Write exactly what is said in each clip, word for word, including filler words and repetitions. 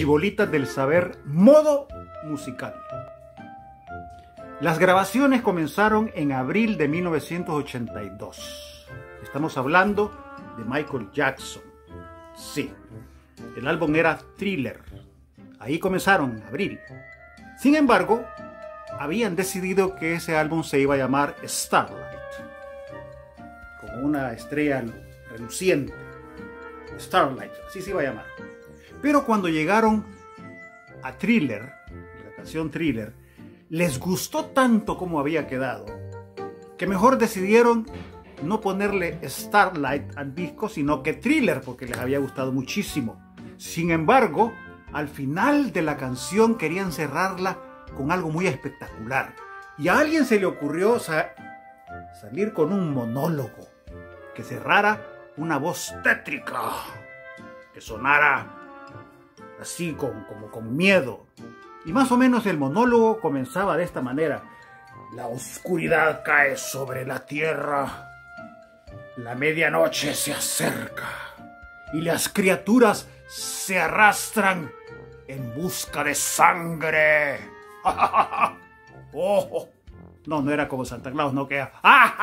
Chibolitas del Saber, modo musical. Las grabaciones comenzaron en abril de mil novecientos ochenta y dos. Estamos hablando de Michael Jackson. Sí, el álbum era Thriller. Ahí comenzaron en abril. Sin embargo, habían decidido que ese álbum se iba a llamar Starlight, como una estrella reluciente. Starlight, así se iba a llamar. Pero cuando llegaron a Thriller, la canción Thriller, les gustó tanto como había quedado, que mejor decidieron no ponerle Starlight al disco, sino que Thriller, porque les había gustado muchísimo. Sin embargo, al final de la canción querían cerrarla con algo muy espectacular. Y a alguien se le ocurrió sa- salir con un monólogo que cerrara una voz tétrica, que sonara así con, como con miedo. Y más o menos el monólogo comenzaba de esta manera: la oscuridad cae sobre la tierra, la medianoche se acerca y las criaturas se arrastran en busca de sangre. Oh, no, no era como Santa Claus, no queda.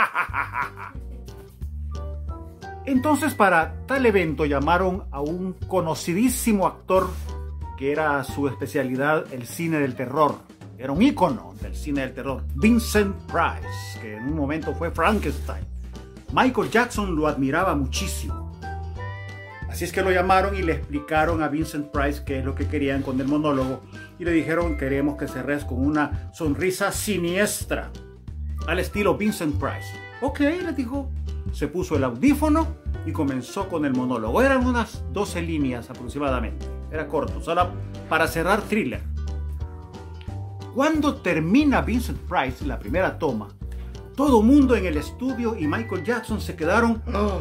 Entonces, para tal evento llamaron a un conocidísimo actor que era su especialidad, el cine del terror. Era un ícono del cine del terror, Vincent Price, que en un momento fue Frankenstein. Michael Jackson lo admiraba muchísimo. Así es que lo llamaron y le explicaron a Vincent Price qué es lo que querían con el monólogo. Y le dijeron: queremos que cerres con una sonrisa siniestra, al estilo Vincent Price. Ok, le dijo. Se puso el audífono y comenzó con el monólogo. Eran unas doce líneas aproximadamente. Era corto, solo para cerrar Thriller. Cuando termina Vincent Price la primera toma, todo mundo en el estudio y Michael Jackson se quedaron oh,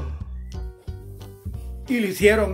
y le hicieron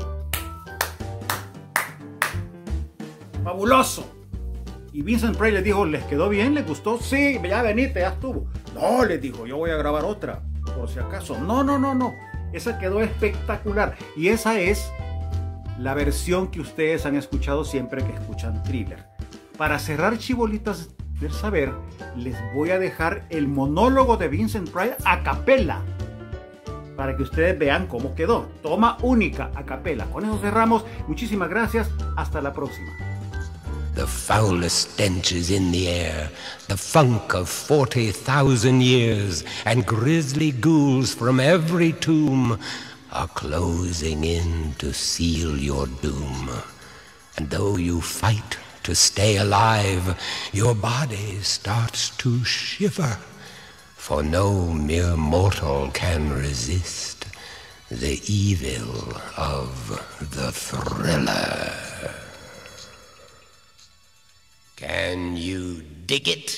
fabuloso. Y Vincent Price les dijo: ¿les quedó bien? ¿Les gustó? Sí, ya venite, ya estuvo. No, les dijo, yo voy a grabar otra, por si acaso. No, no, no, no. Esa quedó espectacular. Y esa es la versión que ustedes han escuchado siempre que escuchan Thriller. Para cerrar Chibolitas del Saber, les voy a dejar el monólogo de Vincent Price a capela, para que ustedes vean cómo quedó. Toma única, a capela. Con eso cerramos. Muchísimas gracias. Hasta la próxima. The foulest stench is in the air, the funk of forty thousand years, and grisly ghouls from every tomb are closing in to seal your doom. And though you fight to stay alive, your body starts to shiver, for no mere mortal can resist the evil of the Thriller. Can you dig it?